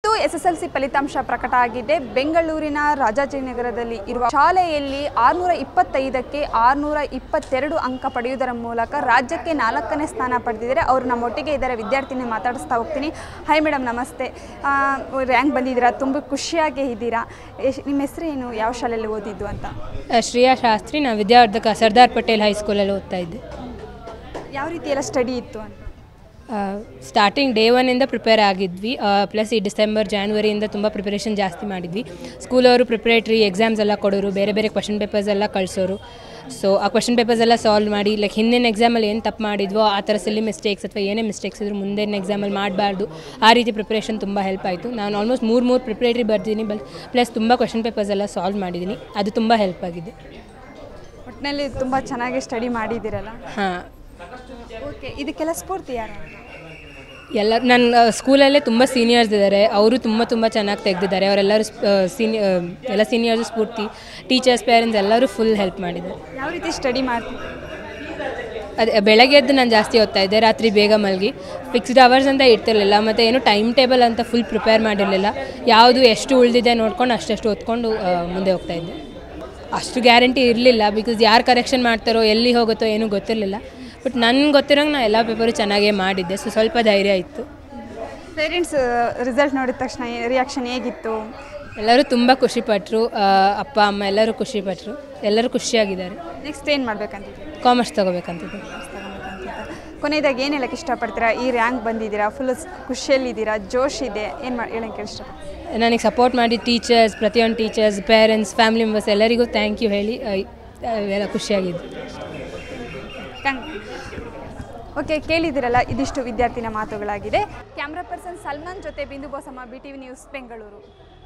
ಇವತ್ತು SSLC ಫಲಿತಾಂಶ ಪ್ರಕಟ ಆಗಿದೆ. ಬೆಂಗಳೂರಿನ ರಾಜಾಜಿನಗರದಲ್ಲಿ ಇರುವ ಶಾಲೆಯಲ್ಲಿ 625ಕ್ಕೆ 622 ಅಂಕ ಪಡೆಯುವುದರ ಮೂಲಕ ರಾಜ್ಯಕ್ಕೆ 4ನೇ ಸ್ಥಾನ ಪಡೆದಿದ್ದಾರೆ. ಅವರು ನಮ್ಮೊಟ್ಟಿಗೆ ಇದ್ದಾರೆ. ವಿದ್ಯಾರ್ಥಿನಿ ಮಾತಾಡಿಸ್ತಾ ಹೋಗ್ತೀನಿ. ಹಾಯ್ ಮೇಡಮ್, ನಮಸ್ತೆ. ರ್ಯಾಂಕ್ ಬಂದಿದ್ದೀರಾ, ತುಂಬ ಖುಷಿಯಾಗಿ ಇದ್ದೀರಾ. ನಿಮ್ಮ ಹೆಸರು ಏನು, ಯಾವ ಶಾಲೆಯಲ್ಲಿ ಓದಿದ್ದು ಅಂತ? ಶ್ರೇಯಾ ಶಾಸ್ತ್ರಿ. ನಾನು ವಿದ್ಯಾವರ್ಧಕ ಸರ್ದಾರ್ ಪಟೇಲ್ ಹೈಸ್ಕೂಲಲ್ಲಿ ಓದ್ತಾ ಇದ್ದೆ. ಯಾವ ರೀತಿ ಎಲ್ಲ ಸ್ಟಡಿ ಇತ್ತು ಅಂತ? ಸ್ಟಾರ್ಟಿಂಗ್ ಡೇ 1ಇಂದ ಪ್ರಿಪೇರ್ ಆಗಿದ್ವಿ. ಪ್ಲಸ್ ಈ ಡಿಸೆಂಬರ್ ಜಾನ್ವರಿಯಿಂದ ತುಂಬ ಪ್ರಿಪರೇಷನ್ ಜಾಸ್ತಿ ಮಾಡಿದ್ವಿ. ಸ್ಕೂಲವರು ಪ್ರಿಪ್ರೇಟ್ರಿ ಎಕ್ಸಾಮ್ಸ್ ಎಲ್ಲ ಕೊಡೋರು, ಬೇರೆ ಬೇರೆ ಕ್ವಶನ್ ಪೇಪರ್ಸ್ ಎಲ್ಲ ಕಳಿಸೋರು. ಸೊ ಆ ಕ್ವಶನ್ ಪೇಪರ್ಸ್ ಎಲ್ಲ ಸಾಲ್ವ್ ಮಾಡಿ, ಲೈಕ್ ಹಿಂದಿನ ಎಕ್ಸಾಮಲ್ಲಿ ಏನು ತಪ್ಪು ಮಾಡಿದ್ವೋ ಆ ಥರ ಸಿಲ್ಲಿ ಮಿಸ್ಟೇಕ್ಸ್ ಅಥವಾ ಏನೇ ಮಿಸ್ಟೇಕ್ಸ್ ಇದ್ದರೂ ಮುಂದಿನ ಎಕ್ಸಾಮಲ್ಲಿ ಮಾಡಬಾರ್ದು. ಆ ರೀತಿ ಪ್ರಿಪ್ರೇಷನ್ ತುಂಬ ಹೆಲ್ಪ್ ಆಯಿತು. ನಾನು ಆಲ್ಮೋಸ್ಟ್ ಮೂರು ಪ್ರಿಪ್ರೇಟ್ರಿ ಬರ್ತೀನಿ, ಪ್ಲಸ್ ತುಂಬ ಕ್ವಶನ್ ಪೇಪರ್ಸ್ ಎಲ್ಲ ಸಾಲ್ವ್ ಮಾಡಿದ್ದೀನಿ. ಅದು ತುಂಬ ಹೆಲ್ಪ್ ಆಗಿದೆ. ಒಟ್ಟಿನಲ್ಲಿ ತುಂಬ ಚೆನ್ನಾಗಿ ಸ್ಟಡಿ ಮಾಡಿದ್ದೀರಲ್ಲ? ಹಾಂ. ಓಕೆ, ಇದಕ್ಕೆಲ್ಲ ಸ್ಫೂರ್ತಿ ಯಾರು? ನನ್ನ ಸ್ಕೂಲಲ್ಲೇ ತುಂಬ ಸೀನಿಯರ್ಸ್ ಇದ್ದಾರೆ. ಅವರು ತುಂಬ ಚೆನ್ನಾಗಿ ತೆಗೆದಿದ್ದಾರೆ. ಅವರೆಲ್ಲರೂ ಎಲ್ಲ ಸೀನಿಯರ್ಸ್ ಸ್ಫೂರ್ತಿ, ಟೀಚರ್ಸ್, ಪೇರೆಂಟ್ಸ್ ಎಲ್ಲರೂ ಫುಲ್ ಹೆಲ್ಪ್ ಮಾಡಿದ್ದಾರೆ. ಯಾವ ರೀತಿ ಸ್ಟಡಿ ಮಾಡ್ತೀವಿ? ಅದೇ ಬೆಳಗ್ಗೆ ಎದ್ದು ನಾನು ಜಾಸ್ತಿ ಓದ್ತಾ ಇದ್ದೆ, ರಾತ್ರಿ ಬೇಗ ಮಲಗಿ. ಫಿಕ್ಸ್ಡ್ ಅವರ್ಸ್ ಅಂತ ಇರ್ತಿರಲಿಲ್ಲ, ಮತ್ತು ಏನು ಟೈಮ್ ಟೇಬಲ್ ಅಂತ ಫುಲ್ ಪ್ರಿಪೇರ್ ಮಾಡಿರಲಿಲ್ಲ. ಯಾವುದು ಎಷ್ಟು ಉಳಿದಿದೆ ನೋಡ್ಕೊಂಡು ಅಷ್ಟು ಓದ್ಕೊಂಡು ಮುಂದೆ ಹೋಗ್ತಾ ಇದ್ದೆ. ಅಷ್ಟು ಗ್ಯಾರಂಟಿ ಇರಲಿಲ್ಲ, ಬಿಕಾಸ್ ಯಾರು ಕರೆಕ್ಷನ್ ಮಾಡ್ತಾರೋ ಎಲ್ಲಿ ಹೋಗುತ್ತೋ ಏನೂ ಗೊತ್ತಿರಲಿಲ್ಲ. ಬಟ್ ನನಗೆ ಗೊತ್ತಿರೋಂಗೆ ನಾನು ಎಲ್ಲ ಪೇಪರು ಚೆನ್ನಾಗೇ ಮಾಡಿದ್ದೆ. ಸೊ ಸ್ವಲ್ಪ ಧೈರ್ಯ ಇತ್ತು. ಪೇರೆಂಟ್ಸ್ ರಿಸಲ್ಟ್ ನೋಡಿದ ತಕ್ಷಣ ರಿಯಾಕ್ಷನ್ ಹೇಗಿತ್ತು? ಎಲ್ಲರೂ ತುಂಬ ಖುಷಿಪಟ್ಟರು. ಅಪ್ಪ ಅಮ್ಮ ಎಲ್ಲರೂ ಖುಷಿಪಟ್ಟರು. ಎಲ್ಲರೂ ಖುಷಿಯಾಗಿದ್ದಾರೆ. ನೆಕ್ಸ್ಟ್ ಏನು ಮಾಡಬೇಕಂತಿದ್ದೀವಿ? ಕಾಮರ್ಸ್ ತೊಗೋಬೇಕಂತಿದ್ದೆ. ಕೊನೆಯದಾಗಿ ಏನು ಹೇಳೋಕ್ಕೆ ಇಷ್ಟಪಡ್ತೀರಾ? ಈ ರ್ಯಾಂಕ್ ಬಂದಿದ್ದೀರಾ, ಫುಲ್ ಖುಷಿಯಲ್ಲಿದ್ದೀರಾ, ಜೋಶ್ ಇದೆ, ಏನು ಹೇಳೋಕ್ಕೆ ಇಷ್ಟಪಡ್ತೀರಾ? ನನಗೆ ಸಪೋರ್ಟ್ ಮಾಡಿ ಟೀಚರ್ಸ್, ಪ್ರತಿಯೊಂದು ಟೀಚರ್ಸ್, ಪೇರೆಂಟ್ಸ್, ಫ್ಯಾಮಿಲಿ ಮೆಂಬರ್ಸ್ ಎಲ್ಲರಿಗೂ ಥ್ಯಾಂಕ್ ಯು ಹೇಳಿ ಎಲ್ಲ ಖುಷಿಯಾಗಿದ್ದು. ಓಕೆ, ಕೇಳಿದಿರಲ್ಲ, ಇದಿಷ್ಟು ವಿದ್ಯಾರ್ಥಿನ ಮಾತುಗಳಾಗಿದೆ. ಕ್ಯಾಮ್ರಾ ಪರ್ಸನ್ ಸಲ್ಮಾನ್ ಜೊತೆ ಬಿಂದು ಬೋಸಮ್ಮ, BTV ನ್ಯೂಸ್, ಬೆಂಗಳೂರು.